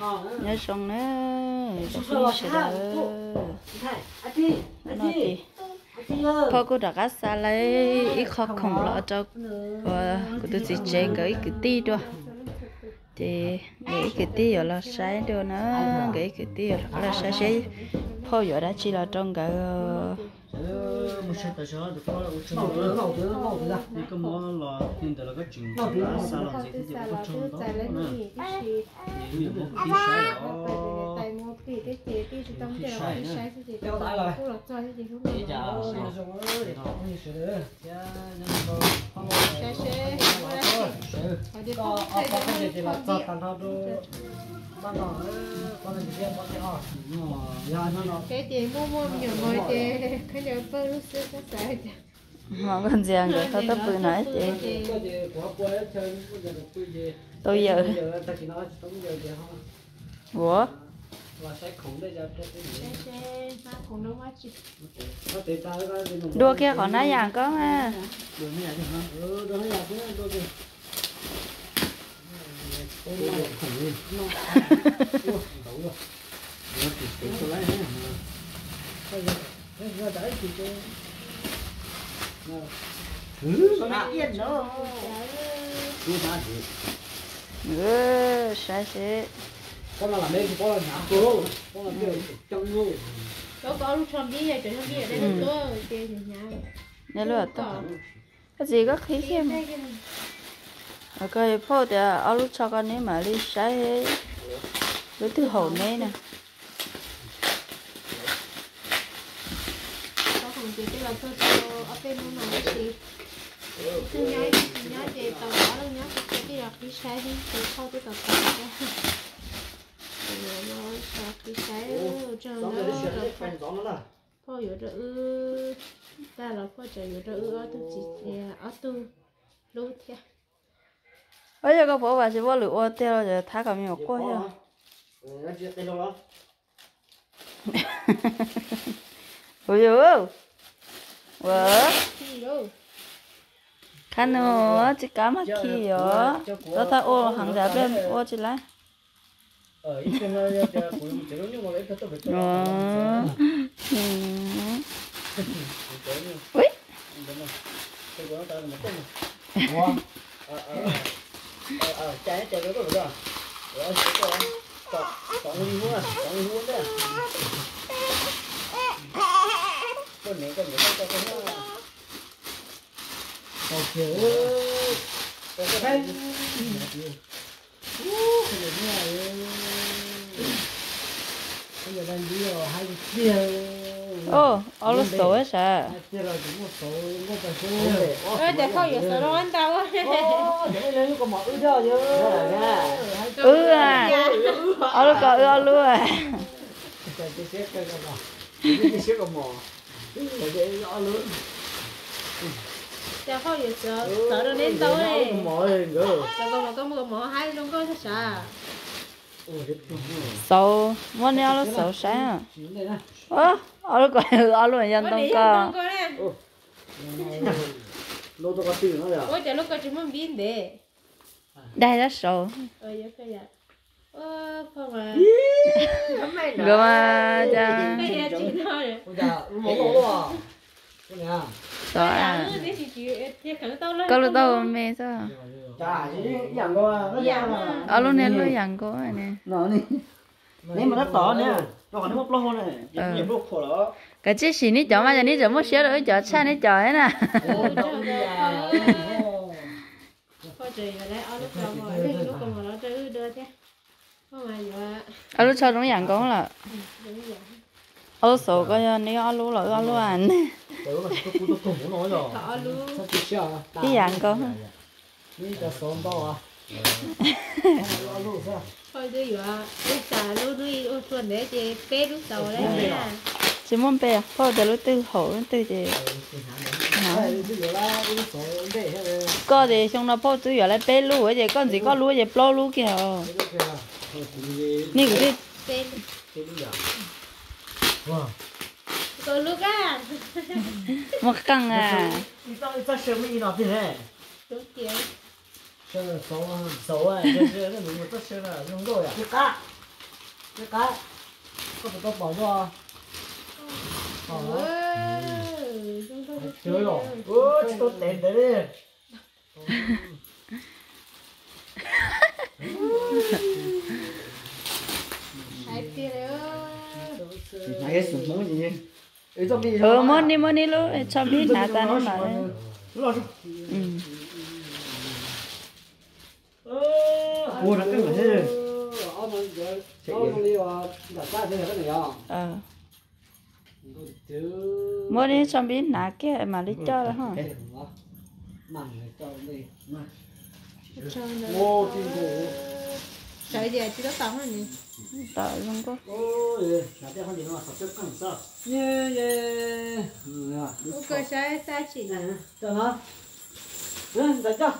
nhớ xong nữa rồi sẽ đỡ nó thìพ่อ cô đã cắt xa lấy ít khó khổng lọ cho của tôi chỉ chơi cái tí thôi thì cái tí rồi là sai được nữa cái tí rồi là saiพ่อ giờ đã chỉ là trong cái một số tài sản được có là những cái món là tiền từ là cái chuyện xa làm gì thì có trong đó nhiều một tí sai đó cái gì mua nhiều mồi thì cái giờ bơ lúc xưa có sai mà con giang rồi tao tập bự nói chị tôi giờ ủa đua kia còn nói dạng có mà sai sẽ con là mấy con là nhà cô con là kiểu trong ngô có lúc xong đi trời xong đi ở đây lúc đó chơi nhà nhớ luôn cái gì có khí thêm cái phô thì ở lúc cho con ấy mà đi sai với từ hậu này nè có thằng chị cái là tôi ở bênนู้นmà chị tôi nhớ chị tàu đó đâu nhớ cái là đi sai đi tôi sau tôi tàu đó rồi cái sai cho nó phô ở đó ta là phô trời ở đó ở tôi chỉ ở tôi lúc thế bây giờ có phô bà chỉ bỏ lửa tiêu rồi thả cả miếng qua chưa ôi dồi vợ khăn nó chỉ cá mắt kia đó đó ta ô hàng giá bên ô chỉ lá ui trái trái cái đó rồi có người mua đấy con này ok bây giờ đang đi rồi hai kia ô ở lúc tối á sao để thôi giờ sợ nó ăn tao á à ở lúc có ở luôn à chào thôi giờ sợ nó đến tối này chào con một mỏ hai luôn có sợ sầu muốn nhau nó sầu sáng ở lúc có ở luôn dân đông cơ lô tôi có tiền nó rồi ôi chả lúc có chúng mình biến để đây là sầu giờ cái gì không à rồi mà cha cái gì chị nói sợ à có lúc đâu mẹ sao ở lúc này lúc dặn cô này nếu mà nó tỏ nè nó còn nó bốc lô này nhiều lúc khổ đó cái chiếc xì ní chó mà giờ ní chó mất xíu rồi chó cha ní chó ấy nè ở lúc sau đúng dặn con là ở lúc sau có nếu ở lúc là ở lúc ăn cái dặn con thôi tôi vừa lúc xả lúc tôi xuân để chị bé lúc đầu đấy nha chỉ muốn bé thôi từ lúc tư hổ từ chị có thì xong nó bao tôi giờ lại bé lú vậy con gì có lú vậy plo lú kìa nè cái bé có lúc á một căng à ta xem mấy nó thế này đúng kiểu xấu à, nó mình một chút xíu là không rồi à? cái có phải tôi bỏ cho chơi rồi tôi tiền đấy đi này sủng món gì món đi luôn cho biết nãy ta nó nói mua nó cái gì thế món đi cho biết nãy cái mà đi cho là hả trời giờ chỉ có tao thôi nhỉ tao không có ok sai chị cho nó đánh cho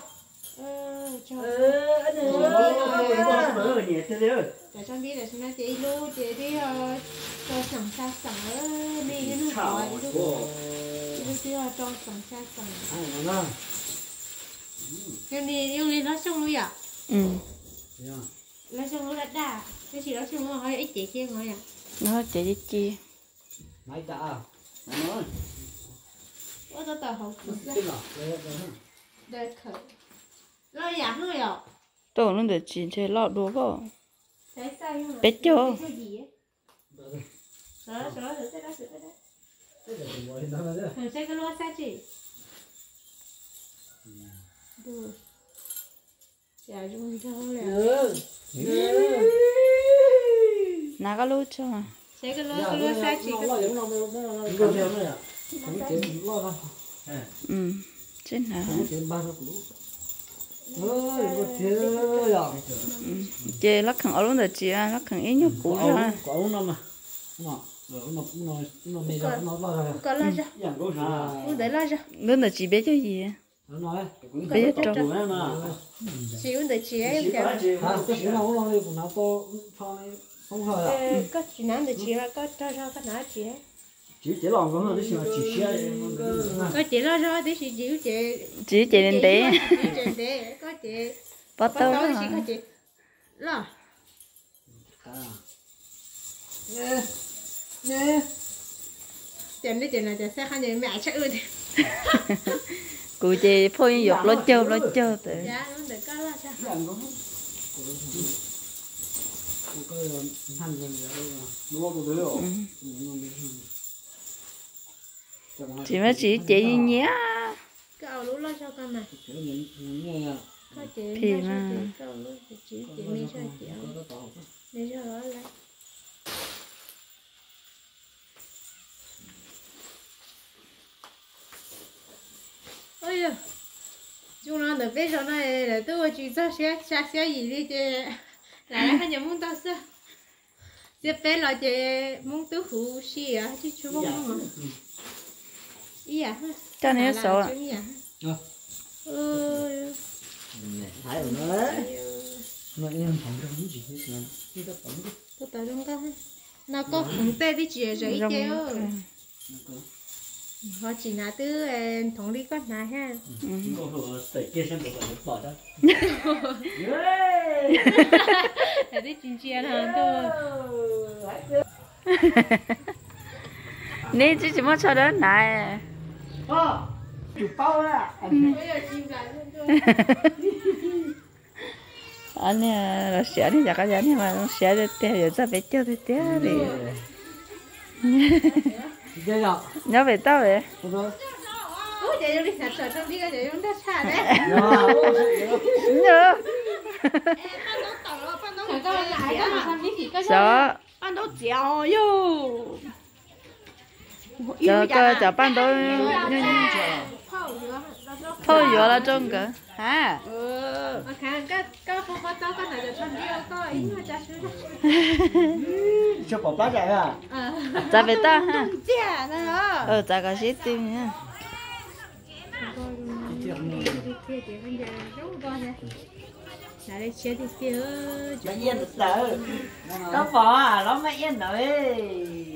để cho biết là chúng ta chị lu chị đi cho sẵn xa sẵn đi cái nước hỏi đi chị cho sẵn xa sẵn nhưng đi nó xong luôn à nó xong luôn đã cái gì đó xong luôn hơi ít chị kia ngồi à nó chị đi chia máy trả nó tôi tao học đây khởi lo giảm rồi à tôi nó được chỉ chơi lọ đũa vào đấy sao nhưng mà biết chưa đó sẽ cái lo sao chị được dạ chúng cho là nãy cái lúa cho sẽ cái lo sao chị trên nào chị lắc khẳng ở luôn rồi chị lắc khẳng ít nhất cũ ra có nó mà có lo cho để lo cho luôn là chị biết cái gì biết cho chị uống để chị em có chị nói để chị là có cho cái nói chị ấy chỉ lòng có nó chỉ xe có chị lo cho để chị chị đến đấy có chị bắt đầu chị có chị lo nè tiền đấy tiền là tiền xe hai người mẹ chắc ư cụ chị phơi dọc lót chơi tới dạ đúng để có lo cho chị mới chỉ chị nhé cậu lú lo cho con này có chị thì mà cậu lú chị mình cho chị mình cho nó lại ôi giời chúng nó được biết cho này là tôi chỉ cho xe gì đi chứ lại hay nhầm muốn tao sao giờ bé là chị muốn tứ hủ xì à chứ chú không mà ý à cho nên sợ ạ thấy rồi đó mà em không có những gì hết mà tôi tới trong cái nó có khủng tê đi chị rồi chứ họ chỉ là từ thống lý con này ha kia xem được bỏ ra để đi chín chiên hả tôi nên chỉ muốn cho đến này chụp bao ra anh là sẽ đi ra cái gì nhưng mà sẽ đi theo giờ ra biết chưa đi theo đi nhớ về tao vậy ôi để đi thật sự trong đi cái để chúng ta xả đấy nhớ sợ ăn đâu chéo yo chờ ban đầu thôi giờ là trong cái hả cái phụ khoa tao cái này là trong đi có ý mà cha sư cho bỏ bát chạy à trả về tao ha chả nữa trả cái gì tiền nha lại đây chơi đi tiêu mẹ yên sợ nó bỏ à nó mẹ yên rồi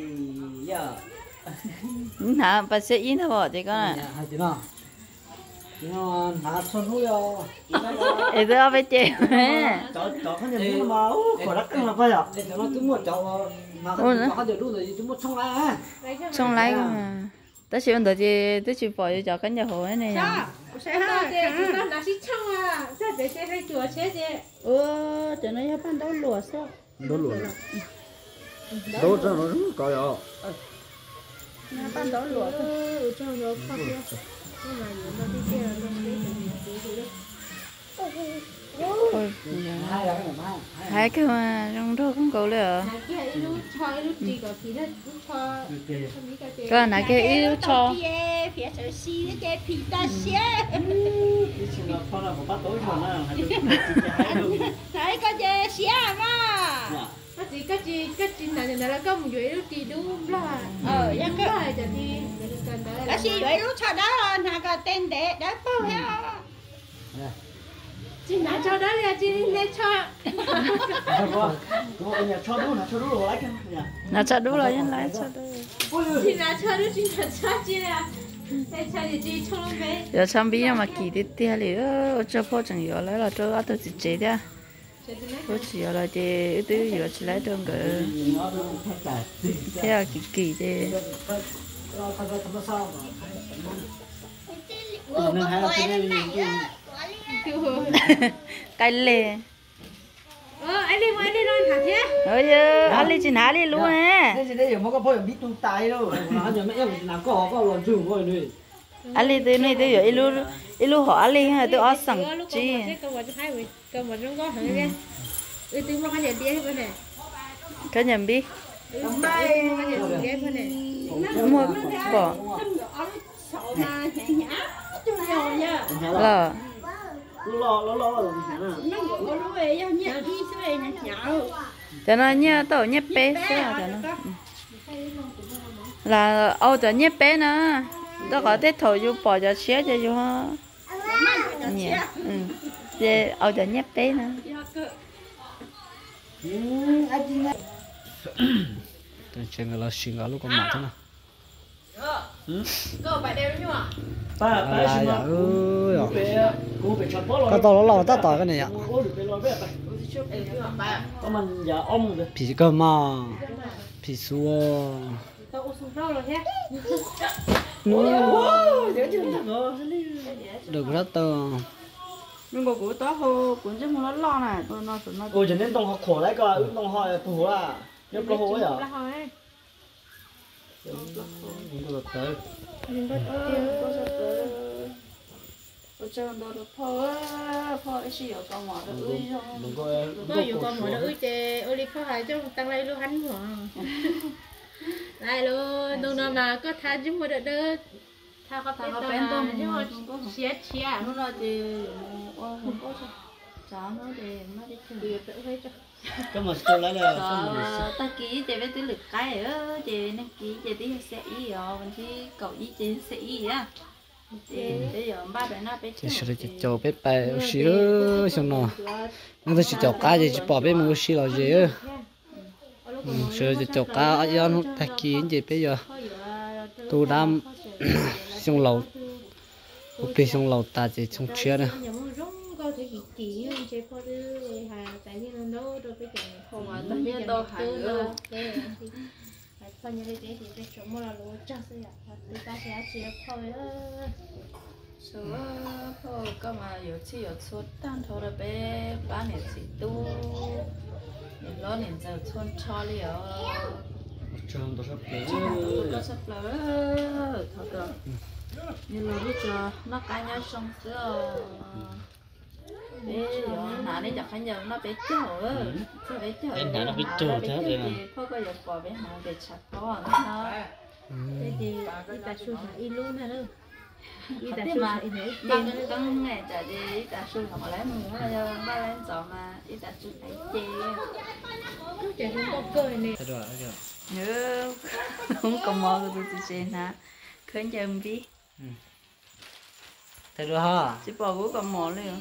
giờ hả bà sẽ yên hả bỏ thì con à Nà xuân hú yo. Ê tớ phải chơi. Cháu không nhận mà khỏi lắc cưng là phải à? Để nó cứ mua cháu mà không được đủ rồi cứ mua xong lại á. Xong lại mà. Tớ chỉ vấn đề tớ chỉ bỏ cho cái nhà hồ này này. Sẽ ha, nó là xí trong à, chắc để xe hay chùa chế gì. Cho nó bán đấu lúa sao? Đấu lúa. Đấu cho nó rất có rồi. Nó bán đấu lúa. Cho nó không biết. Nhưng mà nó đi kia nó Ôi, hai cái mà trong đó không có nữa. Cái này cái ít cho. Thấy có chơi xía mà. Cái gì là có một chuỗi lúc đi đúng là. Yang ke. Là jadi. Lah si doi lu cha dah nak ka ten de dah pau ya. Chị拿cho đó là chị lên cho. Nó cho đủ rồi nhân lại cho đủ. Chị拿cho đó chị拿cho chị là. Để cho chị cho nó về. Giờ xong bây giờ mà kỳ đi tiền thì cho phô chẳng hiểu lấy là cho ăn được gì chế đó. Tôi chỉ là chị tôi giờ chỉ lấy trong cái. Thế là kỳ đi. Cái lê. Anh đi nói thẳng nhé. Anh đi chỉ nã đi luôn á. Thế đây giờ mới có phải biết tung tay đâu. Nó giờ mẹ em làm có lần chủ rồi nuôi. Anh đi từ này từ giờ ilu họ anh đi tôi ở sẵn chi. Cầm vào trong có hả cái. Tôi mua cái gì đi cái này. Cái nhầm bi. Cầm bay cái gì đi cái này. Mua bỏ. Là cho nó nhớ tổ nhếp bé xíu cho nó là ô cho nhếp bé nữa đó có tết thổi vô bỏ cho xé cho vô nhẹ để ô cho nhếp bé nữa tôi chuyện là xin ở lúc con mặt thế nào cái to nó lâu ta tỏi cái này ạ phì cơ mà phì xua được rất to nhưng mà cũng to hồ cũng chứ không nó lo này tôi nó ôi cho nên đồng học khổ đấy cơ đồng học phù à nhớ pro hối à cho nó được phô chỉ ở con mỏ được ơi cóอยู่con mỏ được ơi chè ơi đi phô hải cho tăng lại luôn hắn hỏa lại luôn đâu nào mà có tha chứ mà được đỡ tha có tha bên tôi nhưng mà chia nó là thì không có cháu nó thì nó đi được tự thấy cho cái mà tôi lấy là ta ký để với cái lực cái ở để nó ký để tí sẽ ý rồi mình thì cậu ý chế sẽ ý á để giờ ba bé nó bé chỉ là chỉ cho bé bé xíu xong nó nó chỉ cho cá gì chỉ bỏ bé mua xíu là gì á xíu chỉ cho cá ở đó nó thay kín gì bây giờ tôi đam xong lẩu ok xong lẩu ta chỉ xong chia nữa có thể kỹ hơn chế phô đưa hà tại vì nó đâu được cái chuyện không mà tự nhiên đâu hẳn luôn coi như thế thì cái chỗ mà là lúa chắc sẽ là người ta sẽ chỉ thôi số phô có mà有次有出蛋头的呗把你自都你攞年就穿錯了 trong đó sắp tới có sắp lỡ thật rồi như là bây giờ nó cá nhau xong sữa bé nãy đi chặt phải nhờ nó bé chở bé chở nó bị trôi thế này nè phô có giờ bỏ bé nào để chặt nó nó thế thì ta xuống là in luôn nè đâu ta xuống là in đấy con ngày trả đi ta xuống họ lấy mũ là ba lấy giỏ mà ta xuống thấy chê cứ chạy không có cơ này thế rồi nhớ không có mò được từ trên hả khơi chầm đi thế rồi ha chỉ bỏ gỗ còn mò luôn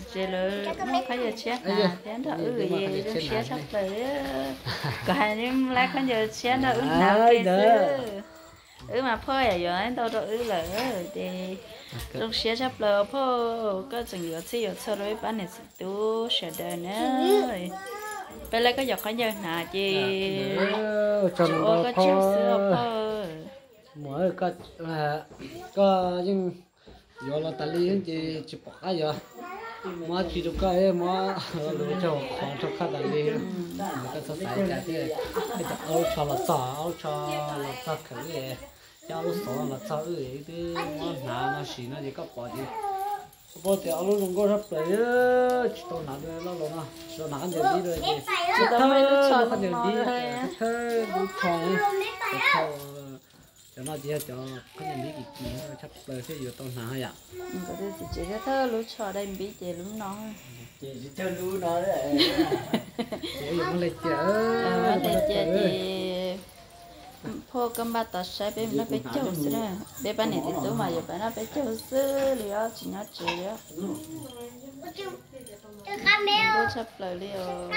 chị lỡ phải giờ chết nè thế đó gì rồi chết sắp tới có hai đêm lại có giờ chết nó nào kia mà phơi à giờ anh đâu đâu lỡ thì lúc chết sắp lỡ phơi có chừng giờ chỉ giờ sau đó bán này tú sẽ đời nữa bây giờ có giờ có giờ nào chị cho có nó chiếu sữa phơi mỗi có nhưng giờ là ta li chỉ bỏ cái giờ mà chỉ được cái mà lựa chọn không cho khách ta li cái số sai cái cái áo cho là sao cái cho lúc số là sao cái mà nó xí nó chỉ có bỏ thì áo lúc có sắp tới chỉ tao nãy rồi lâu rồi cho nãy giờ đi rồi chỉ tao mới lúc cho chọn giờ đi thôi lúc chọn cho nó chỉ cho có những cái gì nó sắp tới sẽ vừa tao nãy vậy có thể chỉ cái thơ lúc chọn đây bị chị lúc nó chị cho lú nó đấy chị nó lấy chở chị phô cầm bát tạt sai bên nó bị châu sữa bên bên này thì tôi mà giờ bên nó bị châu sữa liền chỉ nhớ chị á cô chấp lời liền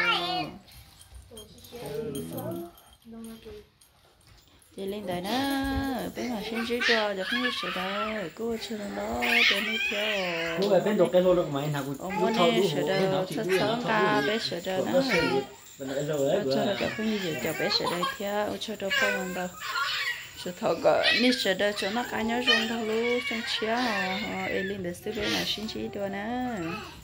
chị lên đây nữa bên mà xin chữ cho được không sữa đâu cô chưa đó bên đi theo cô ở bên đồ cái lô được mấy nào ông muốn đi sữa đâu thật sớm ca bé sữa đâu nữa cho nó không như vậy cho bé sữa đây theo cho đâu phong đâu cho thọ gọi đi sữa đâu cho nó cá nhau rong đâu luôn trong chia họ lên để xứ bên là xin chữ đó nữa